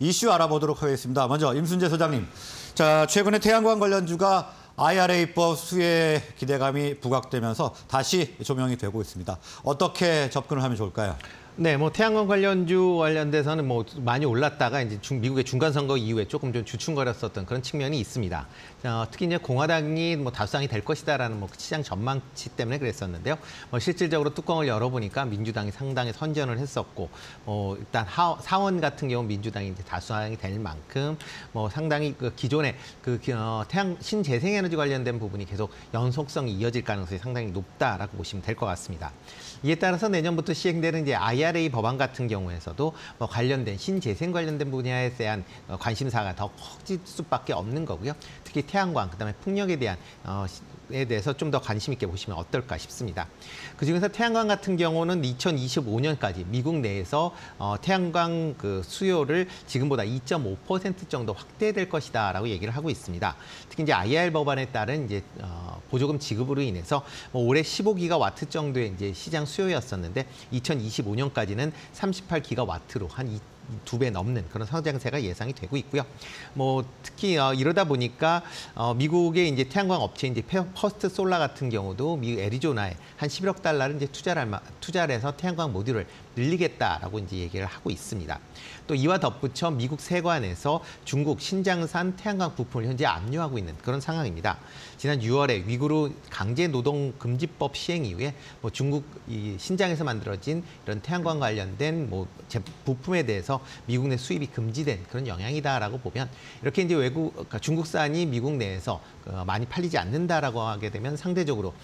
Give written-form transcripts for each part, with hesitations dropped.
이슈 알아보도록 하겠습니다. 먼저 임순재 소장님. 자, 최근에 태양광 관련주가 IRA법 수혜 기대감이 부각되면서 다시 조명이 되고 있습니다. 어떻게 접근을 하면 좋을까요? 네, 태양광 관련주 관련돼서는 많이 올랐다가 이제 미국의 중간 선거 이후에 조금 좀 주춤거렸었던 그런 측면이 있습니다. 특히 이제 공화당이 다수당이 될 것이다라는 시장 전망치 때문에 그랬었는데요. 실질적으로 뚜껑을 열어보니까 민주당이 상당히 선전을 했었고, 일단 하원 같은 경우 민주당이 이제 다수당이 될 만큼 상당히 기존의 신재생에너지 관련된 부분이 계속 연속성이 이어질 가능성이 상당히 높다라고 보시면 될 것 같습니다. 이에 따라서 내년부터 시행되는 이제 IRA 법안 같은 경우에서도 관련된 신재생 관련된 분야에 대한 관심사가 더 커질 수밖에 없는 거고요. 특히 태양광, 그다음에 풍력에 대한 에 대해서 좀 더 관심 있게 보시면 어떨까 싶습니다. 그중에서 태양광 같은 경우는 2025년까지 미국 내에서 태양광 수요를 지금보다 2.5% 정도 확대될 것이다라고 얘기를 하고 있습니다. 특히 이제 IR 법안에 따른 이제 보조금 지급으로 인해서 올해 15기가와트 정도의 이제 시장 수요였었는데 2025년까지는 38기가와트로 한 2배 넘는 그런 성장세가 예상이 되고 있고요. 특히 이러다 보니까 미국의 이제 태양광 업체 이제 퍼스트 솔라 같은 경우도 미국 애리조나에 한 11억 달러를 이제 투자를 해서 태양광 모듈을 늘리겠다라고 이제 얘기를 하고 있습니다. 또 이와 덧붙여 미국 세관에서 중국 신장산 태양광 부품을 현재 압류하고 있는 그런 상황입니다. 지난 6월에 위구르 강제 노동 금지법 시행 이후에 중국 신장에서 만들어진 이런 태양광 관련된 부품에 대해서 미국 내 수입이 금지된 그런 영향이다라고 보면 이렇게 이제 그러니까 중국산이 미국 내에서 많이 팔리지 않는다라고 하게 되면 상대적으로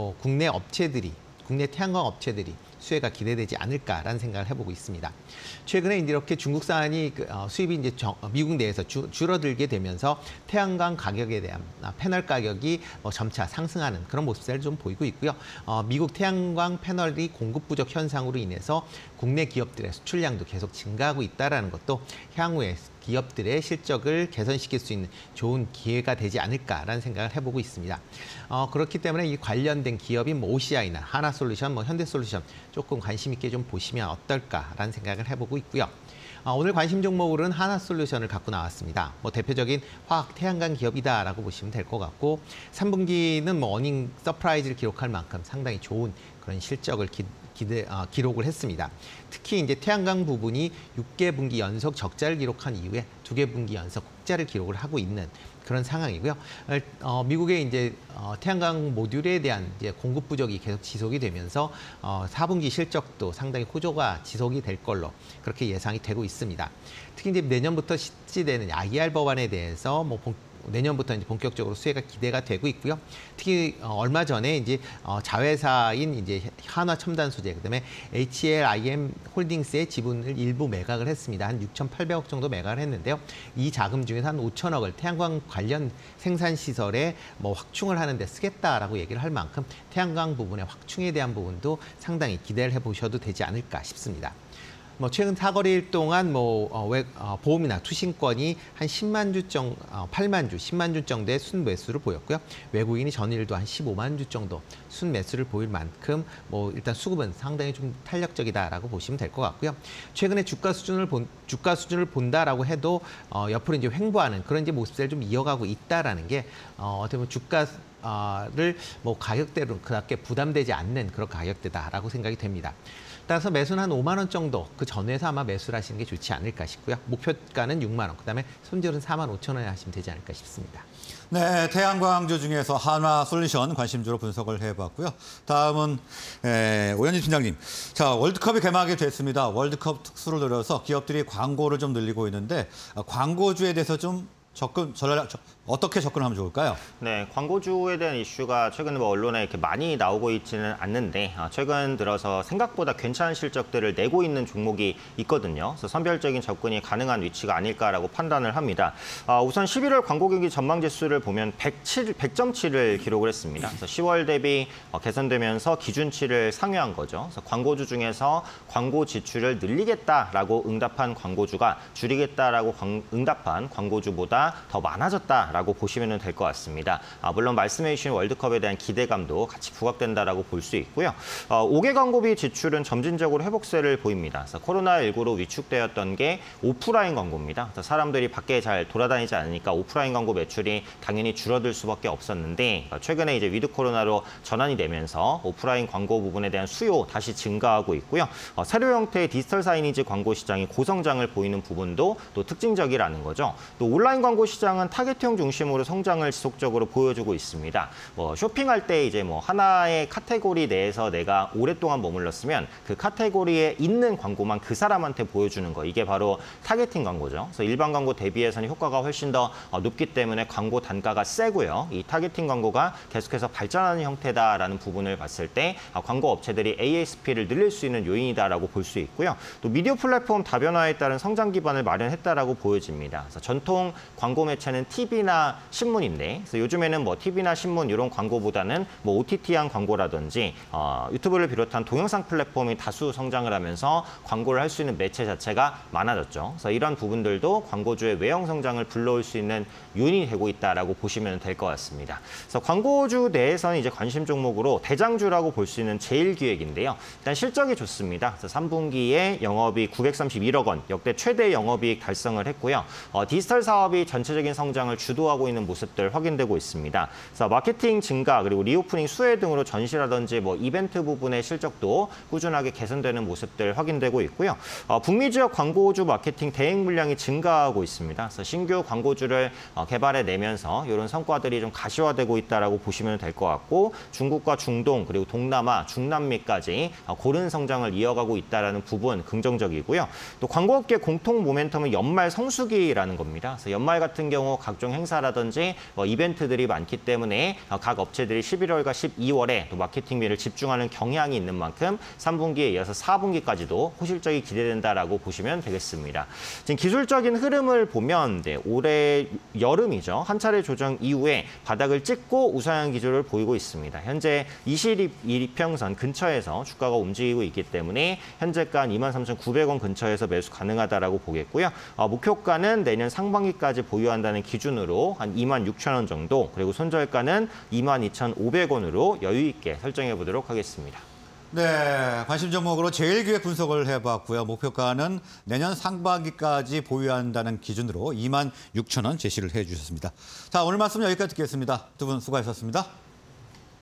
국내 태양광 업체들이 수혜가 기대되지 않을까라는 생각을 해보고 있습니다. 최근에 이제 이렇게 중국산이 수입이 이제 미국 내에서 줄어들게 되면서 태양광 가격에 대한 패널 가격이 점차 상승하는 그런 모습을 좀 보이고 있고요. 미국 태양광 패널이 공급 부족 현상으로 인해서 국내 기업들의 수출량도 계속 증가하고 있다는 것도 향후에 기업들의 실적을 개선시킬 수 있는 좋은 기회가 되지 않을까라는 생각을 해보고 있습니다. 그렇기 때문에 이 관련된 기업인 OCI나 하나솔루션, 현대솔루션 조금 관심 있게 좀 보시면 어떨까라는 생각을 해보고 있고요. 오늘 관심 종목으로는 하나솔루션을 갖고 나왔습니다. 대표적인 화학 태양광 기업이다라고 보시면 될 것 같고 3분기는 어닝 서프라이즈를 기록할 만큼 상당히 좋은 그런 실적을 기록을 했습니다. 특히 이제 태양광 부분이 6개 분기 연속 적자를 기록한 이후에 2개 분기 연속 흑자를 기록을 하고 있는 그런 상황이고요. 미국의 이제 태양광 모듈에 대한 이제 공급 부족이 계속 지속이 되면서 4분기 실적도 상당히 호조가 지속이 될 걸로 그렇게 예상이 되고 있습니다. 특히 이제 내년부터 실시되는 IR 법안에 대해서 내년부터 이제 본격적으로 수혜가 기대가 되고 있고요. 특히 얼마 전에 이제 자회사인 이제 한화첨단소재, 그다음에 HLIM 홀딩스의 지분을 일부 매각을 했습니다. 한 6,800억 정도 매각을 했는데요. 이 자금 중에서 한 5천억을 태양광 관련 생산 시설에 확충을 하는데 쓰겠다라고 얘기를 할 만큼 태양광 부분의 확충에 대한 부분도 상당히 기대를 해보셔도 되지 않을까 싶습니다. 최근 사거리일 동안 보험이나 투신권이 한 10만 주 정도, 8만 주, 10만 주 정도의 순매수를 보였고요. 외국인이 전일도 한 15만 주 정도 순매수를 보일 만큼 일단 수급은 상당히 좀 탄력적이다라고 보시면 될 것 같고요. 최근에 주가 수준을 본다라고 해도 옆으로 이제 횡보하는 그런 이제 모습을 좀 이어가고 있다라는 게 어떻게 보면 주가를 가격대로 그렇게 부담되지 않는 그런 가격대다라고 생각이 됩니다. 따라서 매수는 한 5만 원 정도 그 전후에서 아마 매수를 하시는 게 좋지 않을까 싶고요. 목표가는 6만 원, 그다음에 손절은 4만 5천 원에 하시면 되지 않을까 싶습니다. 네, 태양광주 중에서 하나솔루션 관심주로 분석을 해봤고요. 다음은 오현진 팀장님. 자, 월드컵이 개막이 됐습니다. 월드컵 특수를 노려서 기업들이 광고를 좀 늘리고 있는데 광고주에 대해서 좀 어떻게 접근하면 좋을까요? 네, 광고주에 대한 이슈가 최근 언론에 이렇게 많이 나오고 있지는 않는데 최근 들어서 생각보다 괜찮은 실적들을 내고 있는 종목이 있거든요. 그래서 선별적인 접근이 가능한 위치가 아닐까라고 판단을 합니다. 우선 11월 광고 경기 전망 지수를 보면 100.7을 기록을 했습니다. 그래서 10월 대비 개선되면서 기준치를 상회한 거죠. 그래서 광고주 중에서 광고 지출을 늘리겠다라고 응답한 광고주가 줄이겠다라고 응답한 광고주보다 수요가 더 많아졌다라고 보시면 될 것 같습니다. 물론 말씀해 주신 월드컵에 대한 기대감도 같이 부각된다라고 볼 수 있고요. 5개 광고비 지출은 점진적으로 회복세를 보입니다. 그래서 코로나19로 위축되었던 게 오프라인 광고입니다. 그래서 사람들이 밖에 잘 돌아다니지 않으니까 오프라인 광고 매출이 당연히 줄어들 수밖에 없었는데 최근에 이제 위드 코로나로 전환이 되면서 오프라인 광고 부분에 대한 수요 다시 증가하고 있고요. 새로 형태의 디지털 사이니지 광고 시장이 고성장을 보이는 부분도 또 특징적이라는 거죠. 또 온라인 광고 시장은 타겟형 중심으로 성장을 지속적으로 보여주고 있습니다. 쇼핑할 때 이제 하나의 카테고리 내에서 내가 오랫동안 머물렀으면 그 카테고리에 있는 광고만 그 사람한테 보여주는 거, 이게 바로 타겟팅 광고죠. 그래서 일반 광고 대비해서는 효과가 훨씬 더 높기 때문에 광고 단가가 세고요. 이 타겟팅 광고가 계속해서 발전하는 형태다라는 부분을 봤을 때 광고 업체들이 ASP를 늘릴 수 있는 요인이다라고 볼 수 있고요. 또 미디어 플랫폼 다변화에 따른 성장 기반을 마련했다라고 보여집니다. 그래서 전통 광고 매체는 TV나 신문인데, 그래서 요즘에는 TV나 신문 이런 광고보다는 OTT한 광고라든지 유튜브를 비롯한 동영상 플랫폼이 다수 성장을 하면서 광고를 할 수 있는 매체 자체가 많아졌죠. 그래서 이런 부분들도 광고주의 외형 성장을 불러올 수 있는 요인이 되고 있다라고 보시면 될 것 같습니다. 그래서 광고주 내에서는 이제 관심 종목으로 대장주라고 볼 수 있는 제일기획인데요. 일단 실적이 좋습니다. 그래서 3분기에 영업이익 931억 원, 역대 최대 영업이익 달성을 했고요. 디지털 사업이 전체적인 성장을 주도하고 있는 모습들 확인되고 있습니다. 그래서 마케팅 증가 그리고 리오프닝 수혜 등으로 전시라든지 이벤트 부분의 실적도 꾸준하게 개선되는 모습들 확인되고 있고요. 북미 지역 광고주 마케팅 대행 물량이 증가하고 있습니다. 그래서 신규 광고주를 개발해내면서 이런 성과들이 좀 가시화되고 있다라고 보시면 될 것 같고, 중국과 중동 그리고 동남아, 중남미까지 고른 성장을 이어가고 있다라는 부분 긍정적이고요. 또 광고업계 공통 모멘텀은 연말 성수기라는 겁니다. 그래서 연말 같은 경우 각종 행사라든지 이벤트들이 많기 때문에 각 업체들이 11월과 12월에 또 마케팅비를 집중하는 경향이 있는 만큼 3분기에 이어서 4분기까지도 호실적이 기대된다라고 보시면 되겠습니다. 지금 기술적인 흐름을 보면 올해 여름이죠. 한 차례 조정 이후에 바닥을 찍고 우상향 기조를 보이고 있습니다. 현재 22평선 근처에서 주가가 움직이고 있기 때문에 현재가 한 23,900원 근처에서 매수 가능하다라고 보겠고요. 목표가는 내년 상반기까지 보유한다는 기준으로 한 26,000원 정도, 그리고 손절가는 22,500원으로 여유 있게 설정해 보도록 하겠습니다. 네, 관심 종목으로 제일기획 분석을 해봤고요. 목표가는 내년 상반기까지 보유한다는 기준으로 26,000원 제시를 해주셨습니다. 자, 오늘 말씀 여기까지 듣겠습니다. 두 분 수고하셨습니다.